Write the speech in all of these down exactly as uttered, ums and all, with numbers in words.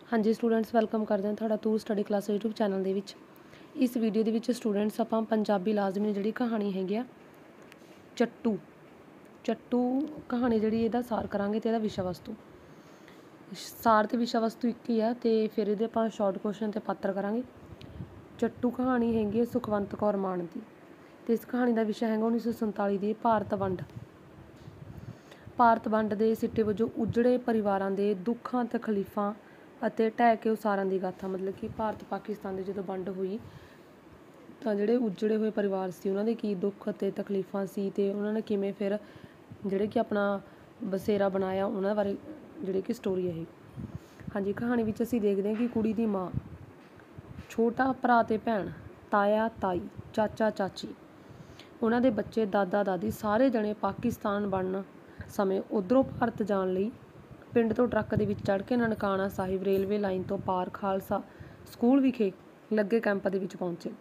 हाँ जी students welcome करते हैं थोड़ा तू स्टडी क्लास यूट्यूब चैनल ਦੇ ਵਿੱਚ। इस वीडियो ਦੇ ਵਿੱਚ स्टूडेंट्स ਆਪਾਂ पंजाबी लाजमी ਜਿਹੜੀ कहानी हैगी आ ਚੱਟੂ ਚੱਟੂ कहानी ਜਿਹੜੀ ਇਹਦਾ ਸਾਰ ਕਰਾਂਗੇ ਤੇ ਇਹਦਾ ਵਿਸ਼ਾ ਵਸਤੂ ਸਾਰ ਤੇ ਵਿਸ਼ਾ ਵਸਤੂ ਇੱਕ ਹੀ ਆ ਤੇ ਫਿਰ ਇਹਦੇ ਆਪਾਂ ਸ਼ਾਰਟ ਕੁਐਸਚਨ ਤੇ ਪਾਤਰ ਕਰਾਂਗੇ। ਚੱਟੂ ਕਹਾਣੀ ਹੈਗੀ ਸੁਖਵੰਤ ਕੌਰ ਮਾਨ ਦੀ ਤੇ ਇਸ ਕਹਾਣੀ ਦਾ ਵਿਸ਼ਾ ਹੈਗਾ उन्नीस सौ संताली ਦੀ ਭਾਰਤ ਵੰਡ। ਭਾਰਤ ਵੰਡ ਦੇ ਸਿੱਟੇ ਵਜੋਂ ਉਜੜੇ ਪਰਿਵਾਰਾਂ ਦੇ ਦੁੱਖਾਂ ਤਕਲੀਫਾਂ ਅਤੇ ਢਹਿ ਕੇ ਉਸਾਰਨ ਦੀ ਗਾਥਾ। मतलब कि ਭਾਰਤ ਪਾਕਿਸਤਾਨ ਦੀ ਜਦੋਂ ਵੰਡ ਹੋਈ ਤਾਂ ਜਿਹੜੇ ਉਜੜੇ ਹੋਏ ਪਰਿਵਾਰ ਸੀ ਉਹਨਾਂ ਦੇ ਕੀ ਦੁੱਖ ਅਤੇ ਤਕਲੀਫਾਂ ਸੀ ਤੇ ਉਹਨਾਂ ਨੇ ਕਿਵੇਂ ਫਿਰ ਜਿਹੜੇ ਕਿ ਆਪਣਾ ਬਸੇਰਾ ਬਣਾਇਆ ਉਹਨਾਂ ਬਾਰੇ ਜਿਹੜੀ ਕਿ ਸਟੋਰੀ ਹੈ ਇਹ। ਹਾਂਜੀ ਕਹਾਣੀ ਵਿੱਚ ਅਸੀਂ ਦੇਖਦੇ ਹਾਂ ਕਿ ਕੁੜੀ ਦੀ ਮਾਂ, ਛੋਟਾ ਭਰਾ ਤੇ ਭੈਣ, ਤਾਇਆ ਤਾਈ, ਚਾਚਾ ਚਾਚੀ, ਉਹਨਾਂ ਦੇ ਬੱਚੇ, ਦਾਦਾ ਦਾਦੀ ਸਾਰੇ ਜਣੇ ਪਾਕਿਸਤਾਨ ਬਣਨ ਸਮੇਂ ਉੱਧਰੋਂ ਭਾਰਤ ਜਾਣ ਲਈ ਪਿੰਡ ਤੋਂ ਟਰੱਕ ਦੇ ਵਿੱਚ ਚੜ੍ਹ ਕੇ ਨਨਕਾਣਾ ਸਾਹਿਬ ਰੇਲਵੇ ਲਾਈਨ ਤੋਂ ਪਾਰ ਖਾਲਸਾ ਸਕੂਲ ਵਿਖੇ ਲੱਗੇ ਕੈਂਪ ਦੇ ਵਿੱਚ ਪਹੁੰਚੇ।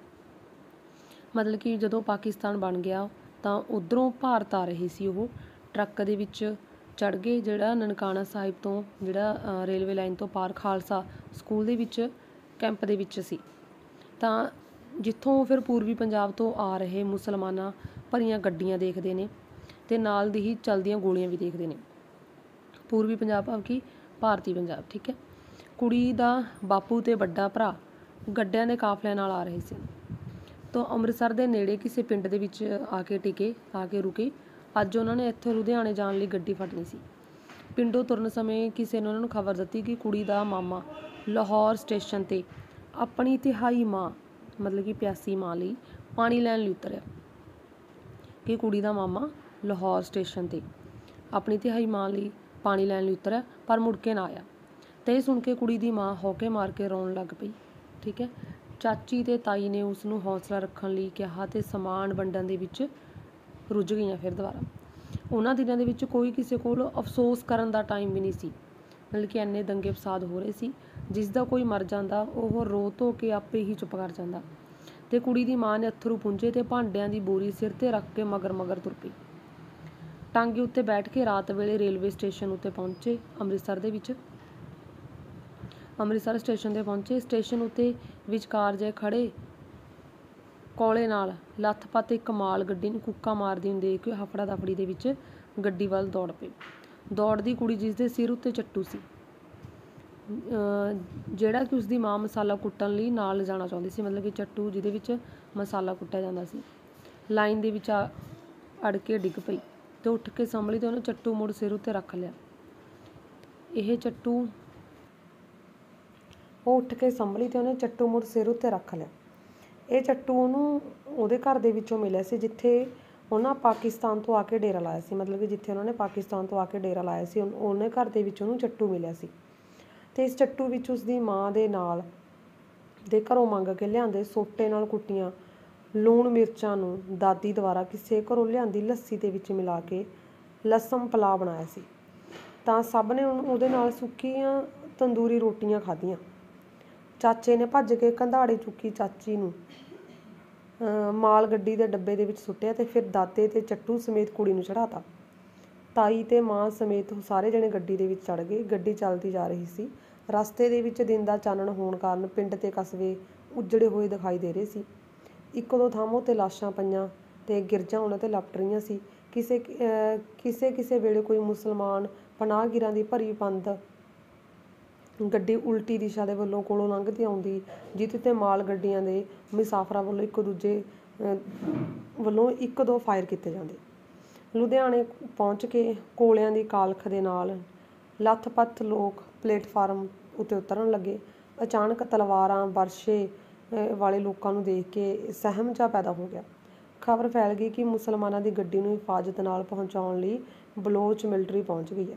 ਮਤਲਬ ਕਿ ਜਦੋਂ ਪਾਕਿਸਤਾਨ ਬਣ ਗਿਆ ਤਾਂ ਉੱਧਰੋਂ ਭਾਰਤ ਆ ਰਹੇ ਸੀ, ਉਹ ਟਰੱਕ ਦੇ ਵਿੱਚ ਚੜ੍ਹ ਗਏ ਜਿਹੜਾ ਨਨਕਾਣਾ ਸਾਹਿਬ ਤੋਂ ਜਿਹੜਾ ਰੇਲਵੇ ਲਾਈਨ ਤੋਂ ਪਾਰ ਖਾਲਸਾ ਸਕੂਲ ਦੇ ਵਿੱਚ ਕੈਂਪ ਦੇ ਵਿੱਚ ਸੀ। ਤਾਂ ਜਿੱਥੋਂ ਫਿਰ ਪੂਰਬੀ ਪੰਜਾਬ ਤੋਂ ਆ ਰਹੇ ਮੁਸਲਮਾਨਾਂ ਭਰੀਆਂ ਗੱਡੀਆਂ ਦੇਖਦੇ ਨੇ ਤੇ ਨਾਲ ਦੀ ਹੀ ਚਲਦੀਆਂ ਗੋਲੀਆਂ ਵੀ ਦੇਖਦੇ ਨੇ। ਪੂਰਬੀ ਪੰਜਾਬ ਭਾਵ ਕਿ ਭਾਰਤੀ ਪੰਜਾਬ, ਠੀਕ ਹੈ। ਕੁੜੀ ਦਾ ਬਾਪੂ ਤੇ ਵੱਡਾ ਭਰਾ ਗੱਡਿਆਂ ਦੇ ਕਾਫਲਿਆਂ ਨਾਲ ਆ ਰਹੇ ਸੀ ਤਾਂ ਅੰਮ੍ਰਿਤਸਰ ਦੇ ਨੇੜੇ ਕਿਸੇ ਪਿੰਡ ਦੇ ਵਿੱਚ ਆ ਕੇ ਟਿਕੇ ਆ ਕੇ ਰੁਕੇ। ਅੱਜ ਉਹਨਾਂ ਨੇ ਇੱਥੋਂ ਲੁਧਿਆਣੇ ਜਾਣ ਲਈ ਗੱਡੀ ਫੜਨੀ ਸੀ। ਪਿੰਡੋਂ ਤੁਰਨ ਸਮੇਂ ਕਿਸੇ ਨੇ ਉਹਨਾਂ ਨੂੰ ਖਬਰ ਦਿੱਤੀ ਕਿ ਕੁੜੀ ਦਾ ਮਾਮਾ ਲਾਹੌਰ ਸਟੇਸ਼ਨ 'ਤੇ ਆਪਣੀ ਤਿਹਾਈ ਮਾਂ ਮਤਲਬ ਕਿ ਪਿਆਸੀ ਮਾਂ ਲਈ ਪਾਣੀ ਲੈਣ ਲਈ ਉਤਰਿਆ। ਕਿ ਕੁੜੀ ਦਾ ਮਾਮਾ ਲਾਹੌਰ ਸਟੇਸ਼ਨ 'ਤੇ ਆਪਣੀ ਤਿਹਾਈ ਮਾਂ ਲਈ ਪਾਣੀ ਲੈਣ ਲਈ ਉਤਰਿਆ ਪਰ ਮੁੜ ਕੇ ਨਾ ਆਇਆ। ਤੇ ਇਹ ਸੁਣ ਕੇ ਕੁੜੀ ਦੀ ਮਾਂ ਹੌਕੇ ਮਾਰ ਕੇ ਰੋਣ ਲੱਗ ਪਈ, ਠੀਕ ਹੈ। ਚਾਚੀ ਤੇ ਤਾਈ ਨੇ ਉਸ ਨੂੰ ਹੌਸਲਾ ਰੱਖਣ ਲਈ ਕਿਹਾ ਤੇ ਸਮਾਨ ਵੰਡਣ ਦੇ ਵਿੱਚ ਰੁੱਝ ਗਈਆਂ ਫਿਰ ਦੁਬਾਰਾ। ਉਹਨਾਂ ਦਿਨਾਂ ਦੇ ਵਿੱਚ ਕੋਈ ਕਿਸੇ ਕੋਲ ਅਫਸੋਸ ਕਰਨ ਦਾ ਟਾਈਮ ਵੀ ਨਹੀਂ ਸੀ, ਮਤਲਬ ਕਿ ਇੰਨੇ ਦੰਗੇ ਫਸਾਦ ਹੋ ਰਹੇ ਸੀ। ਜਿਸ ਦਾ ਕੋਈ ਮਰ ਜਾਂਦਾ ਉਹ ਰੋ ਧੋ ਕੇ ਆਪੇ ਹੀ ਚੁੱਪ ਕਰ ਜਾਂਦਾ ਤੇ ਕੁੜੀ ਦੀ ਮਾਂ ਨੇ ਅੱਥਰੂ ਪੁੰਝੇ ਤੇ ਭਾਂਡਿਆਂ ਦੀ ਬੋਰੀ ਸਿਰ ਤੇ ਰੱਖ ਕੇ ਮਗਰ ਮਗਰ ਤੁਰ ਪਈ। ਟਾਂਗੇ ਉੱਤੇ ਬੈਠ ਕੇ ਰਾਤ ਵੇਲੇ ਰੇਲਵੇ ਸਟੇਸ਼ਨ ਉੱਤੇ ਪਹੁੰਚੇ। ਅੰਮ੍ਰਿਤਸਰ ਦੇ ਵਿੱਚ ਅੰਮ੍ਰਿਤਸਰ ਸਟੇਸ਼ਨ 'ਤੇ ਪਹੁੰਚੇ। ਸਟੇਸ਼ਨ ਉੱਤੇ ਵਿਚਕਾਰ ਜੇ ਖੜ੍ਹੇ ਕੋਲੇ ਨਾਲ ਲੱਥ-ਪੱਥ ਇੱਕ ਮਾਲ ਗੱਡੀ ਨੂੰ ਕੁੱਕਾ ਮਾਰਦੀ ਨੂੰ ਦੇਖ ਕੇ ਹਫੜਾ ਦਫੜੀ ਦੇ ਵਿੱਚ ਗੱਡੀ ਵੱਲ ਦੌੜ ਪਈ। ਦੌੜਦੀ ਕੁੜੀ ਜਿਸ ਦੇ ਸਿਰ ਉੱਤੇ ਚੱਟੂ ਸੀ, ਜਿਹੜਾ ਕਿ ਉਸਦੀ ਮਾਂ ਮਸਾਲਾ ਕੁੱਟਣ ਲਈ ਨਾਲ ਲਿਜਾਣਾ ਚਾਹੁੰਦੀ ਸੀ। ਮਤਲਬ ਕਿ ਚੱਟੂ ਜਿਹਦੇ ਵਿੱਚ ਮਸਾਲਾ ਕੁੱਟਿਆ ਜਾਂਦਾ ਸੀ, ਲਾਈਨ ਦੇ ਵਿੱਚ ਅੜ ਕੇ ਡਿੱਗ ਪਈ ਤੇ ਉੱਠ ਕੇ ਸੰਭਲੀ ਤੇ ਉਹਨੇ ਚੱਟੂ ਮੁੜ ਸਿਰ ਉੱਤੇ ਰੱਖ ਲਿਆ। ਇਹ ਚੱਟੂ ਉਹ ਉੱਠ ਕੇ ਸੰਭਲੀ ਤੇ ਉਹਨੇ ਚੱਟੂ ਮੁੜ ਸਿਰ ਉੱਤੇ ਰੱਖ ਲਿਆ। ਇਹ ਚੱਟੂ ਉਹਨੂੰ ਉਹਦੇ ਘਰ ਦੇ ਵਿੱਚੋਂ ਮਿਲਿਆ ਸੀ ਜਿੱਥੇ ਉਹਨਾਂ ਪਾਕਿਸਤਾਨ ਤੋਂ ਆ ਕੇ ਡੇਰਾ ਲਾਇਆ ਸੀ। ਮਤਲਬ ਕਿ ਜਿੱਥੇ ਉਹਨਾਂ ਨੇ ਪਾਕਿਸਤਾਨ ਤੋਂ ਆ ਕੇ ਡੇਰਾ ਲਾਇਆ ਸੀ ਉਹਨੇ ਘਰ ਦੇ ਵਿੱਚ ਉਹਨੂੰ ਚੱਟੂ ਮਿਲਿਆ ਸੀ। ਤੇ ਇਸ ਚੱਟੂ ਵਿੱਚ ਉਸਦੀ ਮਾਂ ਦੇ ਨਾਲ ਦੇ ਘਰੋਂ ਮੰਗ ਕੇ ਲਿਆਂਦੇ ਸੋਟੇ ਨਾਲ ਕੁੱਟੀਆਂ ਲੂਣ ਮਿਰਚਾਂ ਨੂੰ ਦਾਦੀ ਦੁਆਰਾ ਕਿਸੇ ਘਰੋਂ ਲਿਆਂਦੀ ਲੱਸੀ ਦੇ ਵਿੱਚ ਮਿਲਾ ਕੇ ਲਸਮ ਪਲਾ ਬਣਾਇਆ ਸੀ। ਤਾਂ ਸਭ ਨੇ ਉਹਦੇ ਨਾਲ ਸੁੱਕੀਆਂ ਤੰਦੂਰੀ ਰੋਟੀਆਂ ਖਾਧੀਆਂ। ਚਾਚੇ ਨੇ ਭੱਜ ਕੇ ਕੰਧਾੜੇ ਚੁੱਕੀ ਚਾਚੀ ਨੂੰ ਮਾਲ ਗੱਡੀ ਦੇ ਡੱਬੇ ਦੇ ਵਿੱਚ ਸੁੱਟਿਆ ਤੇ ਫਿਰ ਦਾਦੇ ਤੇ ਚੱਟੂ ਸਮੇਤ ਕੁੜੀ ਨੂੰ ਚੜ੍ਹਾਤਾ। ਤਾਈ ਤੇ ਮਾਂ ਸਮੇਤ ਸਾਰੇ ਜਣੇ ਗੱਡੀ ਦੇ ਵਿੱਚ ਚੜ੍ਹ ਗਏ। ਗੱਡੀ ਚੱਲਦੀ ਜਾ ਰਹੀ ਸੀ। ਰਸਤੇ ਦੇ ਵਿੱਚ ਦਿਨ ਦਾ ਚਾਨਣ ਹੋਣ ਕਾਰਨ ਪਿੰਡ ਤੇ ਕਸਬੇ ਉਜੜੇ ਹੋਏ ਦਿਖਾਈ ਦੇ ਰਹੇ ਸੀ। ਇੱਕ ਦੋ ਥਾਵਾਂ 'ਤੇ ਲਾਸ਼ਾਂ ਪਈਆਂ ਤੇ ਗਿਰਜਾਂ ਉਹਨਾਂ 'ਤੇ ਲਪਟ ਰਹੀਆਂ ਸੀ। ਕਿਸੇ ਕਿਸੇ ਕਿਸੇ ਵੇਲੇ ਕੋਈ ਮੁਸਲਮਾਨ ਪਨਾਹਗੀਰਾਂ ਦੀ ਭਰੀ ਪੰਦ ਗੱਡੀ ਉਲਟੀ ਦਿਸ਼ਾ ਦੇ ਵੱਲੋਂ ਕੋਲੋਂ ਲੰਘਦੀ ਆਉਂਦੀ, ਜਿਹਦੇ 'ਤੇ ਮਾਲ ਗੱਡੀਆਂ ਦੇ ਮੁਸਾਫਰਾਂ ਵੱਲੋਂ ਇੱਕ ਦੂਜੇ ਵੱਲੋਂ ਇੱਕ ਦੋ ਫਾਇਰ ਕੀਤੇ ਜਾਂਦੇ। ਲੁਧਿਆਣੇ ਪਹੁੰਚ ਕੇ ਕੋਲਿਆਂ ਦੀ ਕਾਲਖ ਦੇ ਨਾਲ ਲੱਥ-ਪੱਥ ਲੋਕ ਪਲੇਟਫਾਰਮ ਉੱਤੇ ਉਤਰਨ ਲੱਗੇ। ਅਚਾਨਕ ਤਲਵਾਰਾਂ ਵਰਸ਼ੇ ਵਾਲੇ ਲੋਕਾਂ ਨੂੰ ਦੇਖ ਕੇ ਸਹਿਮ ਜਿਹਾ ਪੈਦਾ ਹੋ ਗਿਆ। ਖਬਰ ਫੈਲ ਗਈ ਕਿ ਮੁਸਲਮਾਨਾਂ ਦੀ ਗੱਡੀ ਨੂੰ ਹਿਫਾਜ਼ਤ ਨਾਲ ਪਹੁੰਚਾਉਣ ਲਈ ਬਲੋਚ ਮਿਲਟਰੀ ਪਹੁੰਚ ਗਈ ਹੈ।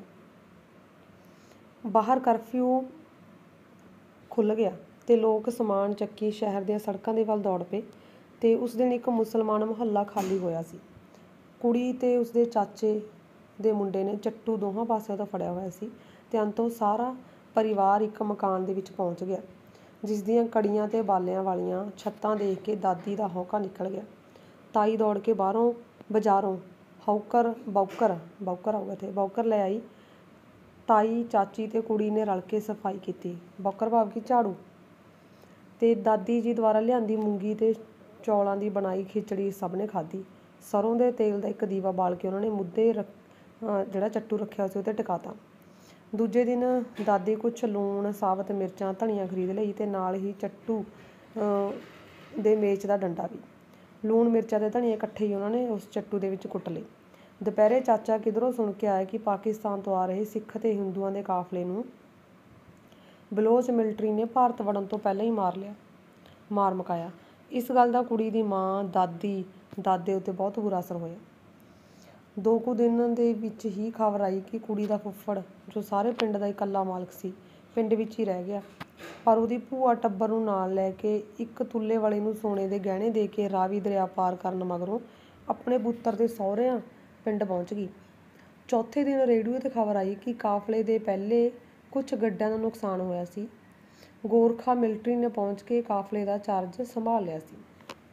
ਬਾਹਰ ਕਰਫਿਊ ਖੁੱਲ੍ਹ ਗਿਆ ਤੇ ਲੋਕ ਸਮਾਨ ਚੱਕੀ ਸ਼ਹਿਰ ਦੀਆਂ ਸੜਕਾਂ ਦੇ ਵੱਲ ਦੌੜ ਪਏ। ਤੇ ਉਸ ਦਿਨ ਇੱਕ ਮੁਸਲਮਾਨ ਮੁਹੱਲਾ ਖਾਲੀ ਹੋਇਆ ਸੀ। ਕੁੜੀ ਤੇ ਉਸਦੇ ਚਾਚੇ ਦੇ ਮੁੰਡੇ ਨੇ ਚੱਟੂ ਦੋਹਾਂ ਪਾਸਿਆਂ ਤੋਂ ਫੜਿਆ ਹੋਇਆ ਸੀ ਤੇ ਅੰਤੋਂ ਸਾਰਾ ਪਰਿਵਾਰ ਇੱਕ ਮਕਾਨ ਦੇ ਵਿੱਚ ਪਹੁੰਚ ਗਿਆ ਜਿਸ ਦੀਆਂ ਕੜੀਆਂ ਤੇ ਬਾਲਿਆਂ ਵਾਲੀਆਂ ਛੱਤਾਂ ਦੇਖ ਕੇ ਦਾਦੀ ਦਾ ਹੌਕਾ ਨਿਕਲ ਗਿਆ। ਤਾਈ ਦੌੜ ਕੇ ਬਾਹਰੋਂ ਬਾਜ਼ਾਰੋਂ ਹੌਕਰ ਬੌਕਰ ਬੌਕਰ ਆਊਗਾ ਇੱਥੇ ਬੌਕਰ ਲੈ ਆਈ ਤਾਈ, ਚਾਚੀ ਤੇ ਕੁੜੀ ਨੇ ਰਲ ਕੇ ਸਫਾਈ ਕੀਤੀ। ਬੌਕਰ ਭਾਵ ਕਿ ਝਾੜੂ। ਤੇ ਦਾਦੀ ਜੀ ਦੁਆਰਾ ਲਿਆਂਦੀ ਮੂੰਗੀ ਤੇ ਚੌਲਾਂ ਦੀ ਬਣਾਈ ਖਿਚੜੀ ਸਭ ਨੇ ਖਾਧੀ। ਸਰੋਂ ਦੇ ਤੇਲ ਦਾ ਇੱਕ ਦੀਵਾ ਬਾਲ ਕੇ ਉਹਨਾਂ ਨੇ ਮੁੱਦੇ ਰੱਖ ਜਿਹੜਾ ਚੱਟੂ ਰੱਖਿਆ ਸੀ ਉਹ 'ਤੇ ਟਿਕਾਤਾ। ਦੂਜੇ ਦਿਨ ਦਾਦੀ ਕੁਛ ਲੂਣ, ਸਾਬਤ ਮਿਰਚਾਂ, ਧਨੀਆ ਖਰੀਦ ਲਈ ਤੇ ਨਾਲ ਹੀ ਚੱਟੂ ਦੇ ਮੇਚ ਦਾ ਡੰਡਾ ਵੀ। ਲੂਣ, ਮਿਰਚਾਂ ਤੇ ਧਨੀਆ ਇਕੱਠੇ ਹੀ ਉਹਨਾਂ ਨੇ ਉਸ ਚੱਟੂ ਦੇ ਵਿੱਚ ਕੁੱਟ ਲਏ। ਦੁਪਹਿਰੇ ਚਾਚਾ ਕਿਧਰੋਂ ਸੁਣ ਕੇ ਆਇਆ ਕਿ ਪਾਕਿਸਤਾਨ ਤੋਂ ਆ ਰਹੇ ਸਿੱਖ ਤੇ ਹਿੰਦੂਆਂ ਦੇ ਕਾਫਲੇ ਨੂੰ ਬਲੋਚ ਮਿਲਟਰੀ ਨੇ ਭਾਰਤ ਵੜਨ ਤੋਂ ਪਹਿਲਾਂ ਹੀ ਮਾਰ ਲਿਆ ਮਾਰ ਮੁਕਾਇਆ। ਇਸ ਗੱਲ ਦਾ ਕੁੜੀ ਦੀ ਮਾਂ, ਦਾਦੀ, ਦਾਦੇ ਉੱਤੇ ਬਹੁਤ ਬੁਰਾ ਅਸਰ ਹੋਇਆ। ਦੋ ਕੁ ਦਿਨ ਦੇ ਵਿੱਚ ਹੀ ਖਬਰ ਆਈ ਕਿ ਕੁੜੀ ਦਾ ਫੁੱਫੜ, ਜੋ ਸਾਰੇ ਪਿੰਡ ਦਾ ਇਕੱਲਾ ਮਾਲਕ ਸੀ, ਪਿੰਡ ਵਿੱਚ ਹੀ ਰਹਿ ਗਿਆ। ਪਰ ਉਹਦੀ ਭੂਆ ਟੱਬਰ ਨੂੰ ਨਾਲ ਲੈ ਕੇ ਇੱਕ ਤੁੱਲੇ ਵਾਲੇ ਨੂੰ ਸੋਨੇ ਦੇ ਗਹਿਣੇ ਦੇ ਕੇ ਰਾਵੀ ਦਰਿਆ ਪਾਰ ਕਰਨ ਮਗਰੋਂ ਆਪਣੇ ਪੁੱਤਰ ਦੇ ਸਹੁਰਿਆਂ ਪਿੰਡ ਪਹੁੰਚ ਗਈ। ਚੌਥੇ ਦਿਨ ਰੇਡੀਓ 'ਤੇ ਖਬਰ ਆਈ ਕਿ ਕਾਫਲੇ ਦੇ ਪਹਿਲੇ ਕੁਛ ਗੱਡਿਆਂ ਦਾ ਨੁਕਸਾਨ ਹੋਇਆ ਸੀ। ਗੋਰਖਾ ਮਿਲਟਰੀ ਨੇ ਪਹੁੰਚ ਕੇ ਕਾਫਲੇ ਦਾ ਚਾਰਜ ਸੰਭਾਲ ਲਿਆ ਸੀ।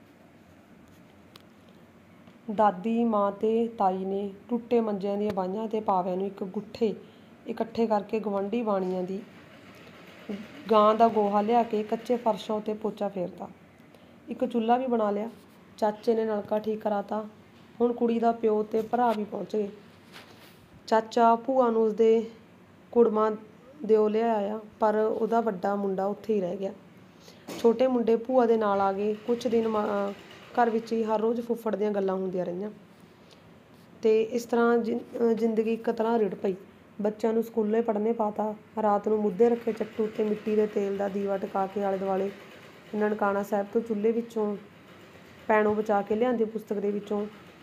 ਦਾਦੀ, ਮਾਂ ਤੇ ਤਾਈ ਨੇ ਟੁੱਟੇ ਮੰਜਿਆਂ ਦੀਆਂ ਬਾਹੀਆਂ ਤੇ ਪਾਵਿਆਂ ਨੂੰ ਇੱਕ ਗੁੱਠੇ ਇਕੱਠੇ ਕਰਕੇ ਗਵਾਂਢੀ ਬਾਣੀਆਂ ਦੀ ਗਾਂ ਦਾ ਗੋਹਾ ਲਿਆ ਕੇ ਕੱਚੇ ਫਰਸ਼ਾਂ ਉੱਤੇ ਪੋਚਾ ਫੇਰਤਾ। ਇੱਕ ਚੁੱਲ੍ਹਾ ਵੀ ਬਣਾ ਲਿਆ। ਚਾਚੇ ਨੇ ਨਲਕਾ ਠੀਕ ਕਰਾਤਾ। ਹੁਣ ਕੁੜੀ ਦਾ ਪਿਓ ਤੇ ਭਰਾ ਵੀ ਪਹੁੰਚ ਗਏ। ਚਾਚਾ ਭੂਆ ਨੂੰ ਉਸਦੇ ਕੁੜਮਾ ਦਿਓ ਲਿਆਇਆ, ਪਰ ਉਹਦਾ ਵੱਡਾ ਮੁੰਡਾ ਉੱਥੇ ਹੀ ਰਹਿ ਗਿਆ। ਛੋਟੇ ਮੁੰਡੇ ਭੂਆ ਦੇ ਨਾਲ ਆ ਗਏ। ਕੁਛ ਦਿਨ ਘਰ ਵਿੱਚ ਹੀ ਹਰ ਰੋਜ਼ ਫੁੱਫੜ ਦੀਆਂ ਗੱਲਾਂ ਹੁੰਦੀਆਂ ਰਹੀਆਂ ਤੇ ਇਸ ਤਰ੍ਹਾਂ ਜ਼ਿੰਦਗੀ ਇੱਕ ਤਰ੍ਹਾਂ ਰਿੜ ਪਈ। ਬੱਚਿਆਂ ਨੂੰ ਸਕੂਲੇ ਪੜ੍ਹਨੇ ਪਾਤਾ। ਰਾਤ ਨੂੰ ਮੁੱਦੇ ਰੱਖੇ ਚੱਟੂ ਉੱਤੇ ਮਿੱਟੀ ਦੇ ਤੇਲ ਦਾ ਦੀਵਾ ਟਿਕਾ ਕੇ ਆਲੇ ਦੁਆਲੇ ਨਨਕਾਣਾ ਸਾਹਿਬ ਤੋਂ ਚੁੱਲ੍ਹੇ ਵਿੱਚੋਂ ਪੈਣੋਂ ਬਚਾ ਕੇ ਲਿਆਂਦੀ ਪੁਸਤਕ ਦੇ ਵਿੱਚੋਂ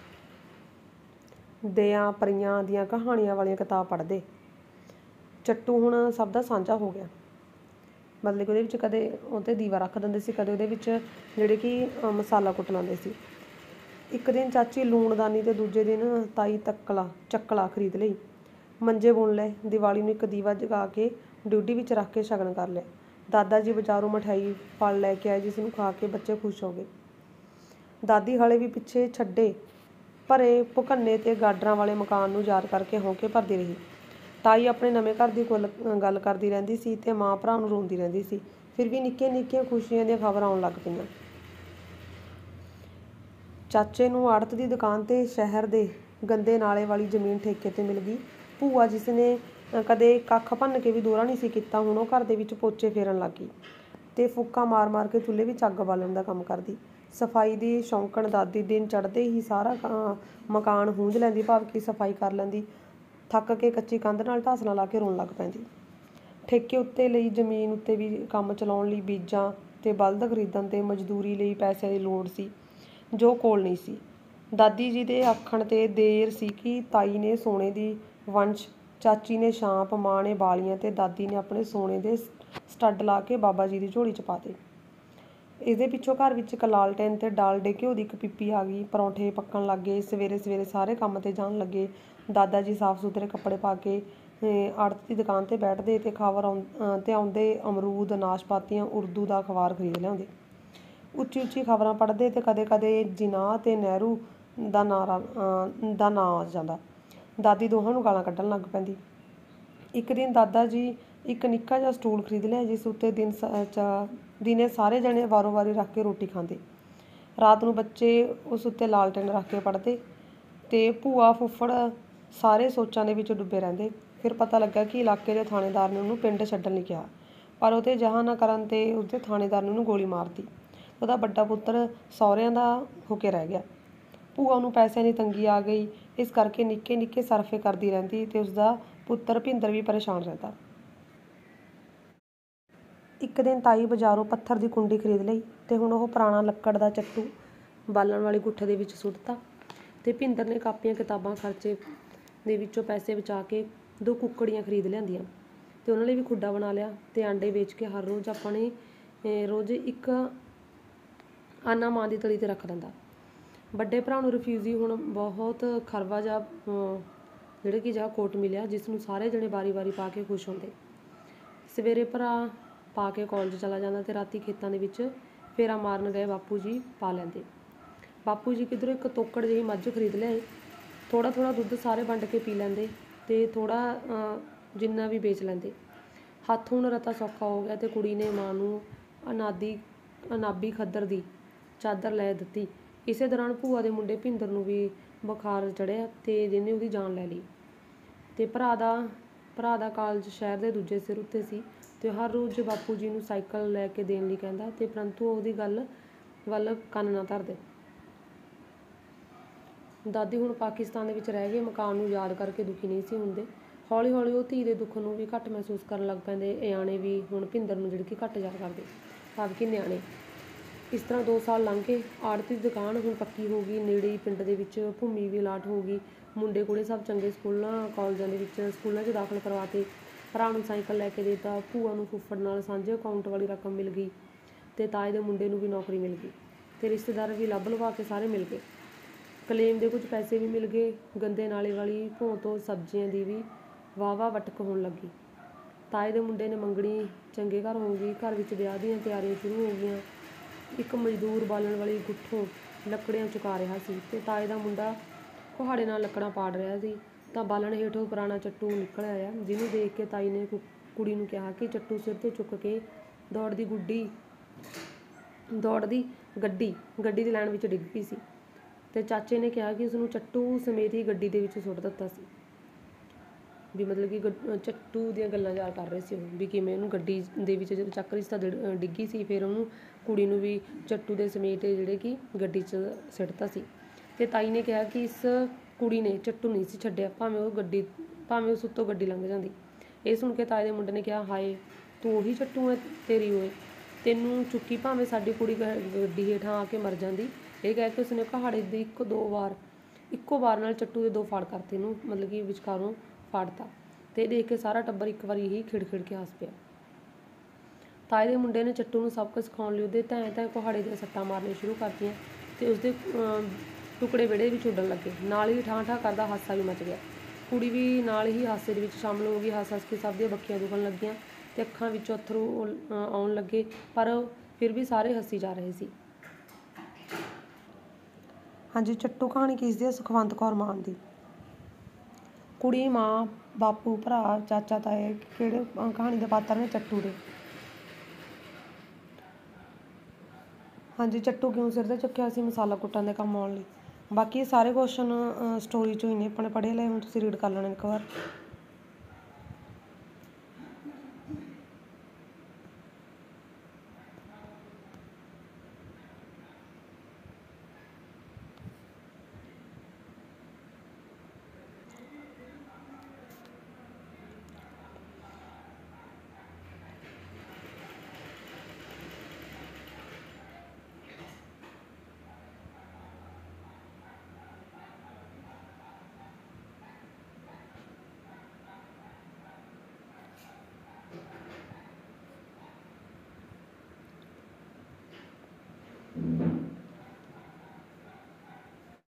ਦਿਆਂ ਪਰੀਆਂ ਦੀਆਂ ਕਹਾਣੀਆਂ ਵਾਲੀਆਂ ਕਿਤਾਬ ਪੜ੍ਹਦੇ। ਚੱਟੂ ਹੁਣ ਸਭ ਦਾ ਸਾਂਝਾ ਹੋ ਗਿਆ। ਮਤਲਬ ਕਿ ਉਹਦੇ ਵਿੱਚ ਕਦੇ ਉਹ 'ਤੇ ਦੀਵਾ ਰੱਖ ਦਿੰਦੇ ਸੀ, ਕਦੇ ਉਹਦੇ ਵਿੱਚ ਜਿਹੜੇ ਕਿ ਮਸਾਲਾ ਕੁੱਟ ਲਾਉਂਦੇ ਸੀ। ਇੱਕ ਦਿਨ ਚਾਚੀ ਲੂਣਦਾਨੀ ਤੇ ਦੂਜੇ ਦਿਨ ਤਾਈ ਤੱਕਲਾ ਚੱਕਲਾ ਖਰੀਦ ਲਈ। ਮੰਜੇ ਬੁਣ ਲਏ। ਦੀਵਾਲੀ ਨੂੰ ਇੱਕ ਦੀਵਾ ਜਗਾ ਕੇ ਡਿਊਟੀ ਵਿੱਚ ਰੱਖ ਕੇ ਸ਼ਗਨ ਕਰ ਲਿਆ। ਦਾਦਾ ਜੀ ਬਾਜ਼ਾਰੋਂ ਮਠਿਆਈ ਫਲ ਲੈ ਕੇ ਆਏ, ਜਿਸ ਨੂੰ ਖਾ ਕੇ ਬੱਚੇ ਖੁਸ਼ ਹੋ ਗਏ। ਦਾਦੀ ਹਾਲੇ ਵੀ ਪਿੱਛੇ ਛੱਡੇ ਭਰੇ ਭੁਕੰਨੇ ਤੇ ਗਾਡਰਾਂ ਵਾਲੇ ਮਕਾਨ ਨੂੰ ਯਾਦ ਕਰਕੇ ਹੌਂਕੇ ਭਰਦੀ ਰਹੀ। ਤਾਈ ਆਪਣੇ ਨਵੇਂ ਘਰ ਦੀ ਕੁੱਲ ਗੱਲ ਕਰਦੀ ਰਹਿੰਦੀ ਸੀ ਤੇ ਮਾਂ ਭਰਾ ਨੂੰ ਰੋਂਦੀ ਰਹਿੰਦੀ ਸੀ। ਫਿਰ ਵੀ ਨਿੱਕੀਆਂ ਨਿੱਕੀਆਂ ਖੁਸ਼ੀਆਂ ਦੀਆਂ ਖਬਰਾਂ ਆਉਣ ਲੱਗ ਪਈਆਂ। ਚਾਚੇ ਨੂੰ ਆੜਤ ਦੀ ਦੁਕਾਨ ਤੇ ਸ਼ਹਿਰ ਦੇ ਗੰਦੇ ਨਾਲੇ ਵਾਲੀ ਜ਼ਮੀਨ ਠੇਕੇ 'ਤੇ ਮਿਲ ਗਈ। ਭੂਆ, ਜਿਸ ਨੇ ਕਦੇ ਕੱਖ ਭੰਨ ਕੇ ਵੀ ਦੋਹਰਾ ਨਹੀਂ ਸੀ ਕੀਤਾ, ਹੁਣ ਉਹ ਘਰ ਦੇ ਵਿੱਚ ਪੋਚੇ ਫੇਰਨ ਲੱਗ ਗਈ ਤੇ ਫੂਕਾਂ ਮਾਰ ਮਾਰ ਕੇ ਚੁੱਲ੍ਹੇ ਵਿੱਚ ਅੱਗ ਬਾਲਣ ਦਾ ਕੰਮ ਕਰਦੀ। ਸਫਾਈ ਦੀ ਸ਼ੌਂਕਣ ਦਾਦੀ ਦਿਨ ਚੜ੍ਹਦੇ ਹੀ ਸਾਰਾ ਮਕਾਨ ਹੂੰਝ ਲੈਂਦੀ, ਭਾਵ ਕਿ ਸਫਾਈ ਕਰ ਲੈਂਦੀ। ਥੱਕ ਕੇ ਕੱਚੀ ਕੰਧ ਨਾਲ ਢਾਸਣਾ ਲਾ ਕੇ ਰੋਣ ਲੱਗ ਪੈਂਦੀ। ਠੇਕੇ ਉੱਤੇ ਲਈ ਜ਼ਮੀਨ ਉੱਤੇ ਵੀ ਕੰਮ ਚਲਾਉਣ ਲਈ ਬੀਜਾਂ ਤੇ ਬਲਦ ਖਰੀਦਣ ਤੇ ਮਜ਼ਦੂਰੀ ਲਈ ਪੈਸਿਆਂ ਦੀ ਲੋੜ ਸੀ, ਜੋ ਕੋਲ ਨਹੀਂ ਸੀ। ਦਾਦੀ ਜੀ ਦੇ ਆਖਣ 'ਤੇ ਦੇਰ ਸੀ ਕਿ ਤਾਈ ਨੇ ਸੋਨੇ ਦੀ ਵੰਸ਼, ਚਾਚੀ ਨੇ ਛਾਂਪ, ਮਾਂ ਨੇ ਬਾਲੀਆਂ ਤੇ ਦਾਦੀ ਨੇ ਆਪਣੇ ਸੋਨੇ ਦੇ ਸਟੱਡ ਲਾ ਕੇ ਬਾਬਾ ਜੀ ਦੀ ਝੋਲੀ 'ਚ ਪਾ ਦੇ। ਇਹਦੇ ਪਿੱਛੋਂ ਘਰ ਵਿੱਚ ਇੱਕ ਲਾਲਟੈਨ ਤੇ ਡਾਲਡੇ ਘਿਓ ਦੀ ਇੱਕ ਪੀਪੀ ਆ ਗਈ। ਪਰੌਂਠੇ ਪੱਕਣ ਲੱਗ ਗਏ। ਸਵੇਰੇ ਸਵੇਰੇ ਸਾਰੇ ਕੰਮ 'ਤੇ ਜਾਣ ਲੱਗੇ। ਦਾਦਾ ਜੀ ਸਾਫ਼ ਸੁਥਰੇ ਕੱਪੜੇ ਪਾ ਕੇ ਆੜਤ ਦੀ ਦੁਕਾਨ 'ਤੇ ਬੈਠਦੇ ਤੇ ਖਬਰ ਆਉਂ 'ਤੇ ਆਉਂਦੇ ਅਮਰੂਦ, ਨਾਸ਼ਪਾਤੀਆਂ, ਉਰਦੂ ਦਾ ਅਖਬਾਰ ਖਰੀਦ ਲਿਆਉਂਦੇ। ਉੱਚੀ ਉੱਚੀ ਖਬਰਾਂ ਪੜ੍ਹਦੇ ਤੇ ਕਦੇ ਕਦੇ ਜਿਨਾਹ ਤੇ ਨਹਿਰੂ ਦਾ ਨਾਰਾ ਦਾ ਨਾਂ ਆ ਜਾਂਦਾ। ਦਾਦੀ ਦੋਹਾਂ ਨੂੰ ਗਾਲਾਂ ਕੱਢਣ ਲੱਗ ਪੈਂਦੀ। ਇੱਕ ਦਿਨ ਦਾਦਾ ਜੀ ਇੱਕ ਨਿੱਕਾ ਜਿਹਾ ਸਟੂਲ ਖਰੀਦ ਲਿਆ, ਜਿਸ ਉੱਤੇ ਦਿਨ ਦਿਨੇ ਸਾਰੇ ਜਣੇ ਵਾਰੋ ਵਾਰੀ ਰੱਖ ਕੇ ਰੋਟੀ ਖਾਂਦੇ। ਰਾਤ ਨੂੰ ਬੱਚੇ ਉਸ ਉੱਤੇ ਲਾਲਟੈਨ ਰੱਖ ਕੇ ਪੜ੍ਹਦੇ ਤੇ ਭੂਆ ਫੁੱਫੜ ਸਾਰੇ ਸੋਚਾਂ ਦੇ ਵਿੱਚ ਡੁੱਬੇ ਰਹਿੰਦੇ। ਫਿਰ ਪਤਾ ਲੱਗਾ ਕਿ ਇਲਾਕੇ ਦੇ ਥਾਣੇਦਾਰ ਨੇ ਉਹਨੂੰ ਪਿੰਡ ਛੱਡਣ ਲਈ ਕਿਹਾ, ਪਰ ਉਹ 'ਤੇ ਜਹਾਂ ਨਾ ਕਰਨ 'ਤੇ ਉਸਦੇ ਥਾਣੇਦਾਰ ਨੇ ਉਹਨੂੰ ਗੋਲੀ ਮਾਰਤੀ। ਉਹਦਾ ਵੱਡਾ ਪੁੱਤਰ ਸਹੁਰਿਆਂ ਦਾ ਹੋ ਕੇ ਰਹਿ ਗਿਆ। ਭੂਆ ਨੂੰ ਪੈਸਿਆਂ ਦੀ ਤੰਗੀ ਆ ਗਈ, ਇਸ ਕਰਕੇ ਨਿੱਕੇ ਨਿੱਕੇ ਸਰਫੇ ਕਰਦੀ ਰਹਿੰਦੀ ਤੇ ਉਸਦਾ ਪੁੱਤਰ ਭਿੰਦਰ ਵੀ ਪਰੇਸ਼ਾਨ ਰਹਿੰਦਾ। ਇੱਕ ਦਿਨ ਤਾਈ ਬਾਜ਼ਾਰੋਂ ਪੱਥਰ ਦੀ ਕੁੰਡੀ ਖਰੀਦ ਲਈ ਤੇ ਹੁਣ ਉਹ ਪੁਰਾਣਾ ਲੱਕੜ ਦਾ ਚੱਟੂ ਬਾਲਣ ਵਾਲੀ ਗੁੱਠ ਦੇ ਵਿੱਚ ਸੁੱਟਤਾ ਤੇ ਭਿੰਦਰ ਨੇ ਕਾਪੀਆਂ ਕਿਤਾਬਾਂ ਖਰਚੇ ਦੇ ਵਿੱਚੋਂ ਪੈਸੇ ਬਚਾ ਕੇ ਦੋ ਕੁੱਕੜੀਆਂ ਖਰੀਦ ਲਿਆਂਦੀਆਂ ਤੇ ਉਹਨਾਂ ਲਈ ਵੀ ਖੁੱਡਾ ਬਣਾ ਲਿਆ ਤੇ ਆਂਡੇ ਵੇਚ ਕੇ ਹਰ ਰੋਜ਼ ਆਪਣੇ ਰੋਜ਼ ਇੱਕ ਆਨਾ ਮਾਂ ਦੀ ਤਲੀ 'ਤੇ ਰੱਖ ਦਿੰਦਾ। ਵੱਡੇ ਭਰਾ ਨੂੰ ਰਿਫਿਊਜੀ ਹੁਣ ਬਹੁਤ ਖਰਵਾ ਜਿਹਾ ਜਿਹੜੇ ਕਿ ਜਿਹਾ ਕੋਟ ਮਿਲਿਆ, ਜਿਸ ਨੂੰ ਸਾਰੇ ਜਣੇ ਵਾਰੀ ਵਾਰੀ ਪਾ ਕੇ ਖੁਸ਼ ਹੁੰਦੇ। ਸਵੇਰੇ ਭਰਾ ਪਾ ਕੇ ਕਾਲਜ ਚਲਾ ਜਾਂਦਾ ਤੇ ਰਾਤੀ ਖੇਤਾਂ ਦੇ ਵਿੱਚ ਫੇਰਾ ਮਾਰਨ ਗਏ ਬਾਪੂ ਜੀ ਪਾ ਲੈਂਦੇ। ਬਾਪੂ ਜੀ ਕਿੱਧਰੋਂ ਇੱਕ ਤੋਕੜ ਜਿਹੀ ਮੱਝ ਖਰੀਦ ਲਿਆਏ। ਥੋੜ੍ਹਾ ਥੋੜ੍ਹਾ ਦੁੱਧ ਸਾਰੇ ਵੰਡ ਕੇ ਪੀ ਲੈਂਦੇ ਤੇ ਥੋੜ੍ਹਾ ਜਿੰਨਾ ਵੀ ਵੇਚ ਲੈਂਦੇ। ਹੱਥ ਹੁਣ ਰਤਾ ਸੌਖਾ ਹੋ ਗਿਆ ਤੇ ਕੁੜੀ ਨੇ ਮਾਂ ਨੂੰ ਅਨਾਦੀ ਅਨਾਬੀ ਖੱਦਰ ਦੀ ਚਾਦਰ ਲੈ ਦਿੱਤੀ। ਇਸੇ ਦੌਰਾਨ ਭੂਆ ਦੇ ਮੁੰਡੇ ਭਿੰਦਰ ਨੂੰ ਵੀ ਬੁਖਾਰ ਚੜ੍ਹਿਆ ਤੇ ਜਿਹਨੇ ਉਹਦੀ ਜਾਨ ਲੈ ਲਈ। ਤੇ ਭਰਾ ਦਾ ਭਰਾ ਦਾ ਕਾਲਜ ਸ਼ਹਿਰ ਦੇ ਦੂਜੇ ਸਿਰ ਉੱਤੇ ਸੀ ਤੇ ਹਰ ਰੋਜ਼ ਬਾਪੂ ਜੀ ਨੂੰ ਸਾਈਕਲ ਲੈ ਕੇ ਦੇਣ ਲਈ ਕਹਿੰਦਾ ਤੇ ਪਰੰਤੂ ਉਹਦੀ ਗੱਲ ਵੱਲ ਕੰਨ ਨਾ ਧਰਦੇ। ਦਾਦੀ ਹੁਣ ਪਾਕਿਸਤਾਨ ਦੇ ਵਿੱਚ ਰਹਿ ਗਏ ਮਕਾਨ ਨੂੰ ਯਾਦ ਕਰਕੇ ਦੁਖੀ ਨਹੀਂ ਸੀ ਹੁੰਦੇ। ਹੌਲੀ ਹੌਲੀ ਉਹ ਧੀ ਦੇ ਦੁੱਖ ਨੂੰ ਵੀ ਘੱਟ ਮਹਿਸੂਸ ਕਰਨ ਲੱਗ ਪੈਂਦੇ। ਨਿਆਣੇ ਵੀ ਹੁਣ ਭਿੰਦਰ ਨੂੰ ਜਿਹੜੀ ਕਿ ਘੱਟ ਯਾਦ ਕਰਦੇ, ਭਾਵ ਕਿ ਨਿਆਣੇ। ਇਸ ਤਰ੍ਹਾਂ ਦੋ ਸਾਲ ਲੰਘ ਗਏ। ਆੜਤੀ ਦੀ ਦੁਕਾਨ ਹੁਣ ਪੱਕੀ ਹੋ ਗਈ। ਨੇੜੇ ਹੀ ਪਿੰਡ ਦੇ ਵਿੱਚ ਭੂਮੀ ਵੀ ਅਲਾਟ ਹੋ ਗਈ। ਮੁੰਡੇ ਕੁੜੇ ਸਭ ਚੰਗੇ ਸਕੂਲਾਂ ਕਾਲਜਾਂ ਦੇ ਵਿੱਚ ਸਕੂਲਾਂ 'ਚ ਦਾਖਲ ਕਰਵਾਤੇ। ਭਰਾ ਨੂੰ ਸਾਈਕਲ ਲੈ ਕੇ ਦੇਤਾ। ਭੂਆ ਨੂੰ ਫੁੱਫੜ ਨਾਲ ਸਾਂਝੇ ਅਕਾਊਂਟ ਵਾਲੀ ਰਕਮ ਮਿਲ ਗਈ ਤੇ ਤਾਏ ਦੇ ਮੁੰਡੇ ਨੂੰ ਵੀ ਨੌਕਰੀ ਮਿਲ ਗਈ ਤੇ ਰਿਸ਼ਤੇਦਾਰ ਵੀ ਲੱਭ ਲਵਾ ਕੇ ਸਾਰੇ ਮਿਲ ਗਏ। ਕਲੇਮ ਦੇ ਕੁਝ ਪੈਸੇ ਵੀ ਮਿਲ ਗਏ। ਗੰਦੇ ਨਾਲੇ ਵਾਲੀ ਭੋਂ ਤੋਂ ਸਬਜ਼ੀਆਂ ਦੀ ਵੀ ਵਾਹ ਵਾਹ ਵਟਕ ਹੋਣ ਲੱਗੀ। ਤਾਏ ਦੇ ਮੁੰਡੇ ਨੇ ਮੰਗਣੀ ਚੰਗੇ ਘਰ ਹੋ ਗਈ। ਘਰ ਵਿੱਚ ਵਿਆਹ ਦੀਆਂ ਤਿਆਰੀਆਂ ਸ਼ੁਰੂ ਹੋ ਗਈਆਂ। ਇੱਕ ਮਜ਼ਦੂਰ ਬਾਲਣ ਵਾਲੀ ਗੁੱਠੋਂ ਲੱਕੜੀਆਂ ਚੁਕਾ ਰਿਹਾ ਸੀ ਤੇ ਤਾਏ ਦਾ ਮੁੰਡਾ ਕੁਹਾੜੇ ਨਾਲ ਲੱਕੜਾਂ ਪਾੜ ਰਿਹਾ ਸੀ ਤਾਂ ਬਾਲਣ ਹੇਠੋਂ ਪੁਰਾਣਾ ਚੱਟੂ ਨਿਕਲ ਆਇਆ, ਜਿਹਨੂੰ ਦੇਖ ਕੇ ਤਾਈ ਨੇ ਕੁੜੀ ਨੂੰ ਕਿਹਾ ਕਿ ਚੱਟੂ ਸਿਰ 'ਤੇ ਚੁੱਕ ਕੇ ਦੌੜਦੀ ਗੁੱਡੀ ਦੌੜਦੀ ਗੱਡੀ ਗੱਡੀ ਦੀ ਲਾਈਨ ਵਿੱਚ ਡਿੱਗ ਪਈ ਸੀ ਤੇ ਚਾਚੇ ਨੇ ਕਿਹਾ ਕਿ ਉਸਨੂੰ ਚੱਟੂ ਸਮੇਤ ਹੀ ਗੱਡੀ ਦੇ ਵਿੱਚ ਸੁੱਟ ਦਿੱਤਾ ਸੀ। ਵੀ ਮਤਲਬ ਕਿ ਚੱਟੂ ਦੀਆਂ ਗੱਲਾਂ ਯਾਦ ਕਰ ਰਹੇ ਸੀ ਉਹ, ਵੀ ਕਿਵੇਂ ਉਹਨੂੰ ਗੱਡੀ ਦੇ ਵਿੱਚ ਜਦੋਂ ਚੱਕ ਰਹੀ ਸੀ ਤਾਂ ਡਿੱਗੀ ਸੀ, ਫਿਰ ਉਹਨੂੰ ਕੁੜੀ ਨੂੰ ਵੀ ਚੱਟੂ ਦੇ ਸਮੇਤ ਜਿਹੜੇ ਕਿ ਗੱਡੀ 'ਚ ਸਿੱਟਤਾ ਸੀ। ਤੇ ਤਾਈ ਨੇ ਕਿਹਾ ਕਿ ਇਸ ਕੁੜੀ ਨੇ ਚੱਟੂ ਨਹੀਂ ਸੀ ਛੱਡਿਆ, ਭਾਵੇਂ ਉਹ ਗੱਡੀ ਭਾਵੇਂ ਉਸ ਉੱਤੋਂ ਗੱਡੀ ਲੰਘ ਜਾਂਦੀ। ਇਹ ਸੁਣ ਕੇ ਤਾਏ ਦੇ ਮੁੰਡੇ ਨੇ ਕਿਹਾ, ਹਾਏ ਤੂੰ ਉਹੀ ਚੱਟੂ ਹੈ ਤੇਰੀ ਹੋਏ, ਤੈਨੂੰ ਚੁੱਕੀ ਭਾਵੇਂ ਸਾਡੀ ਕੁੜੀ ਗੱਡੀ ਹੇਠਾਂ ਆ ਕੇ ਮਰ ਜਾਂਦੀ। ਇਹ ਕਹਿ ਕੇ ਉਸਨੇ ਕਹਾੜੇ ਦੀ ਇੱਕ ਦੋ ਵਾਰ ਇੱਕੋ ਵਾਰ ਨਾਲ ਚੱਟੂ ਦੇ ਦੋ ਫਾੜ ਕਰਤੇ, ਨੂੰ ਮਤਲਬ ਕਿ ਵਿਚਕਾਰੋਂ ਫਾੜਤਾ। ਤੇ ਇਹ ਦੇਖ ਕੇ ਸਾਰਾ ਟੱਬਰ ਇੱਕ ਵਾਰੀ ਹੀ ਖਿੜ ਖਿੜ ਕੇ ਹੱਸ ਪਿਆ। ਤਾਏ ਦੇ ਮੁੰਡੇ ਨੇ ਚੱਟੂ ਨੂੰ ਸਭ ਕੁਝ ਸਿਖਾਉਣ ਲਈ ਉਹਦੇ ਤੈਂ ਤੈਂ ਕੁਹਾੜੇ ਦੀਆਂ ਸੱਟਾਂ ਮਾਰਨੀਆਂ ਸ਼ੁਰੂ ਕਰਤੀਆਂ ਤੇ ਉਸਦੇ ਟੁਕੜੇ ਵਿਹੜੇ ਵਿੱਚ ਉੱਡਣ ਲੱਗੇ। ਨਾਲ ਹੀ ਠਾਂ ਠਾਂ ਕਰਦਾ ਹਾਸਾ ਵੀ ਮਚ ਗਿਆ। ਕੁੜੀ ਵੀ ਨਾਲ ਹੀ ਹਾਸੇ ਦੇ ਵਿੱਚ ਸ਼ਾਮਲ ਹੋ ਗਈ। ਹੱਸ ਹੱਸ ਕੇ ਸਭ ਦੀਆਂ ਬੱਖੀਆਂ ਦੁਖਣ ਲੱਗੀਆਂ ਤੇ ਅੱਖਾਂ ਵਿੱਚੋਂ ਅੱਥਰੂ ਆਉਣ ਲੱਗੇ, ਪਰ ਫਿਰ ਵੀ ਸਾਰੇ ਹੱਸੀ ਜਾ ਰਹੇ ਸੀ। ਹਾਂਜੀ, ਚੱਟੂ ਕਹਾਣੀ ਕਿਸ ਦੀ? ਸੁਖਵੰਤ ਕੌਰ ਮਾਨ ਦੀ। ਕੁੜੀ, ਮਾਂ, ਬਾਪੂ, ਭਰਾ, ਚਾਚਾ, ਤਾਏ ਕਿਹੜੇ ਕਹਾਣੀ ਦੇ ਪਾਤਰ ਨੇ? ਚੱਟੂ ਦੇ। ਹਾਂਜੀ, ਚੱਟੂ ਕਿਉਂ ਸਿਰ 'ਤੇ ਚੁੱਕਿਆ ਸੀ? ਮਸਾਲਾ ਕੁੱਟਣ ਦੇ ਕੰਮ ਆਉਣ ਲਈ। ਬਾਕੀ ਸਾਰੇ ਕੁਐਸਚਨ ਸਟੋਰੀ 'ਚੋਂ ਹੀ ਨੇ, ਆਪਣੇ ਪੜ੍ਹੇ ਲਏ, ਹੁਣ ਤੁਸੀਂ ਰੀਡ ਕਰ ਲੈਣੇ ਇੱਕ ਵਾਰ।